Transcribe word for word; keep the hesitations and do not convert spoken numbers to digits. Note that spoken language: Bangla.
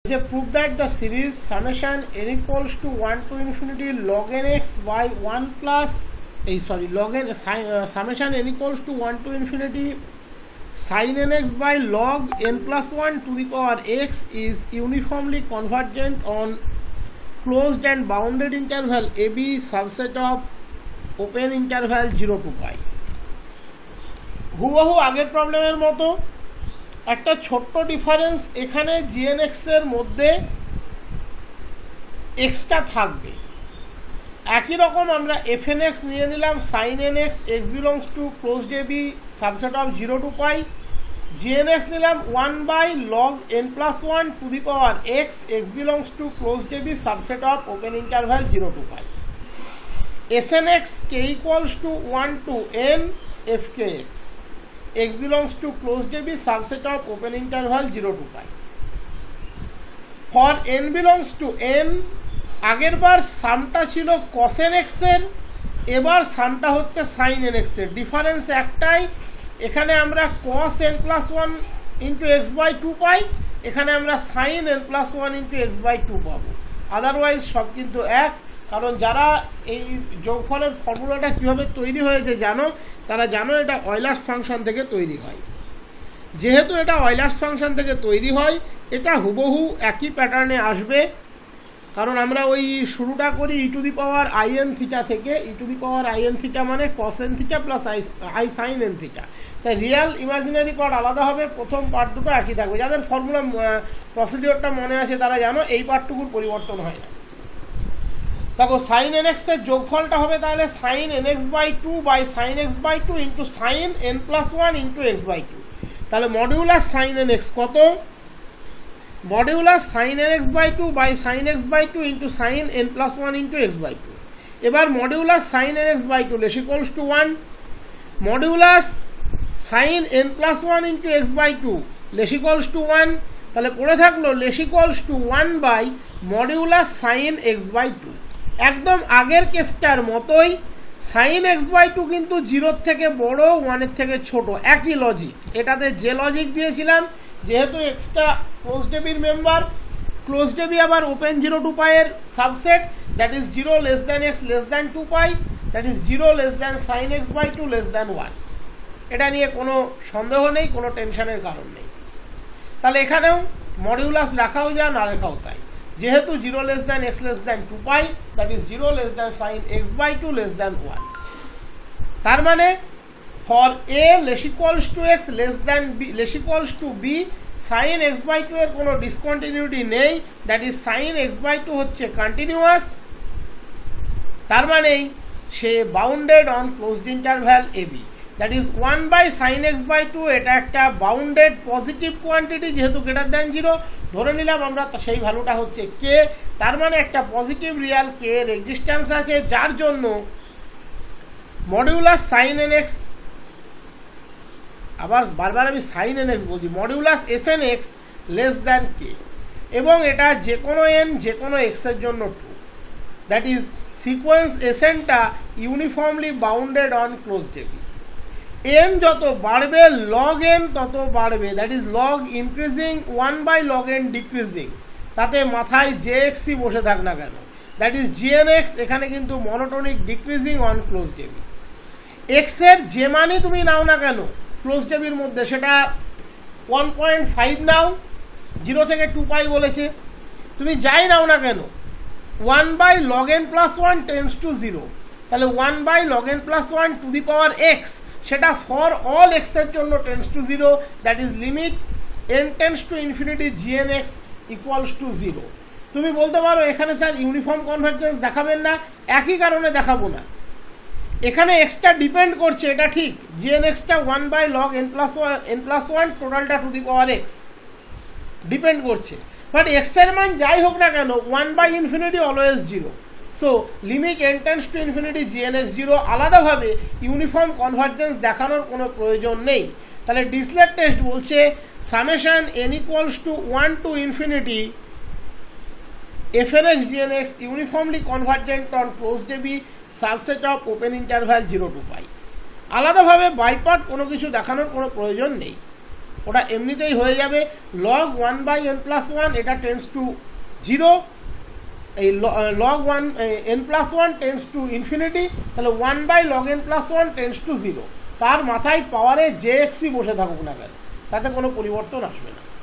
Prove that the series summation n equals to one to infinity log n x by one plus eh, sorry log n uh, summation n equals to one to infinity sin nx by log n plus one to the power x is uniformly convergent on closed and bounded interval ab subset of open interval zero to pi. হুবহু আগের প্রবলেমের মতো একটা ছোট্ট ডিফারেন্স এখানে জিএনএক্স এর মধ্যে এক্সটা থাকবে। একই রকম আমরা এফএনএক্স নিয়ে নিলাম sine n x x belongs to closed a b subset of zero to pi, g n x নিলাম one by log n plus one to the power x x belongs to closed a b subset of open interval zero to pi, s n x k equals to one to n f k x x belongs to closed A B subset of open interval zero to pi. For n belongs to n, আগের বার সামটা ছিল cos nx এর, এবার সামটা হচ্ছে sin nx এর। ডিফারেন্স একটাই, এখানে আমরা cos n plus one into x by two পাই, এখানে আমরা sin n plus one into x by two পাবো। আদারওয়াইজ সব কিন্তু এক। কারণ যারা এই যোগফলের ফর্মুলাটা কিভাবে তৈরি হয়েছে জানো, তারা জানো এটা অয়লার্স ফাংশন থেকে তৈরি হয়। যেহেতু এটা অয়লার্স ফাংশন থেকে তৈরি হয়, এটা হুবহু একই প্যাটার্নে আসবে। কারণ আমরা ওই শুরুটা করি e to the power i n theta থেকে, e to the power i n theta মানে cos n theta plus i i sine n theta. তাই রিয়াল ইমাজিনারি পার্ট আলাদা হবে, প্রথম পার্ট দুটো একই থাকবে। যাদের ফর্মুলা প্রসিডিওরটা মনে আছে তারা জানো এই পার্টটুকুর পরিবর্তন হয় না। দেখো সাইন এনএক্স এর যোগফলটা হবে তাহলে sine n x by two by sine x by two into sine n plus one into x by two. তাহলে মডিউলাস সাইন এনএক্স কত? Modulus sine n x by two by sine x by two into sine n plus one into x by two. এবার modulus sine n x by two less equals to one, modulus sine n plus one into x by two less equals to one. তাহলে পড়ে থাকলো less equals to one by modulus sine x by two. একদম আগের কেসটার মতোই সাইন এক্স বাই টু কিন্তু জিরোর থেকে বড়, ওয়ানের থেকে ছোট, একই লজিক। এটাতে যে লজিক দিয়েছিলাম, যেহেতু এক্সটা ক্লোজড এবির মেম্বার, ক্লোজড এবি আবার ওপেন জিরো টু পাইয়ের subset, that is zero less than x less than two pi, that is zero less than sine x by two less than one. এটা নিয়ে কোনো সন্দেহ নেই, কোনো টেনশনের কারণ নেই। তাহলে এখানেও মডিউলাস রাখাও যা, না রেখাও তাই। যেহেতু zero less than x less than two pi, that is zero less than sine x by two less than one. তার মানে for a less equals to x less than b less equals to b, sine x by two এর কোনো ডিসকন্টিনিউটি নেই, that is sine x by two হচ্ছে কন্টিনিউয়াস। তার মানেই সে bounded on closed interval a b, that is one by sine x by two. এটা একটা বাউন্ডেড পজিটিভ কোয়ান্টিটি, যেহেতু গ্রেটার দ্যান জিরো ধরে নিলাম আমরা, সেই ভ্যালুটা হচ্ছে কে। তার মানে একটা পজিটিভ রিয়াল কে এর এক্সিস্টেন্স আছে, যার জন্য মডিউলাস সাইন এন এক্স, আবার বারবার আমি সাইন এন এক্স বলছি, modulus s n x less than k, এবং এটা যে কোনো এন যে কোনো এক্স এর জন্য ট্রু। দ্যাট ইজ সিকোয়েন্স এসএনটা uniformly bounded on closed a b. N যত বাড়বে লগ এন তত বাড়বে, that is log increasing one by log n decreasing. তাতে মাথায় যে এক্সই বসে থাক না কেন, দ্যাট ইজ জিএন এক্স, এখানে কিন্তু monotonic decreasing on closed a b. X এর যে মানই তুমি নাও না কেন ক্লোজড এবির মধ্যে, সেটা ওয়ান পয়েন্ট ফাইভ নাও, জিরো থেকে টু পাই বলেছে, তুমি যাই নাও না কেন, one by log n plus one tends to zero. তাহলে one by log n plus one to the power x, সেটা ফর অল এক্স এর জন্য tends to zero, that is limit n tends to infinity g n x equals to zero. তুমি বলতে পারো এখানে স্যার ইউনিফর্ম কনভার্জেন্স দেখাবেন না, একই কারণে দেখাবো না। এখানে এক্সটা ডিপেন্ড করছে, এটা ঠিক, জিএন এক্সটা one by log n plus one n plus one টোটালটা to the power x depend করছে। বাট এক্স এর মান যাই হোক না কেন, one by infinity always zero. So limit n tends to infinity g n x zero, আলাদাভাবে ইউনিফর্ম কনভার্জেন্স দেখানোর কোনো প্রয়োজন নেই। তাহলে ডিসলেট টেস্ট বলছে summation n equals to one to infinity f n x g n x uniformly convergent on closed a b subset of open interval zero to pi. আলাদাভাবে বাইপার্ট কোনো কিছু দেখানোর কোনো প্রয়োজন নেই। ওটা এমনিতেই হয়ে যাবে log one by n plus one, এটা টেন্স টু জিরো, এই log one n plus one tends to infinity, তাহলে one by log n plus one tends to zero. তার মাথায় পাওয়ারে যে এক্সই বসে থাকুক না কেন, তাতে কোনো পরিবর্তন আসবে না।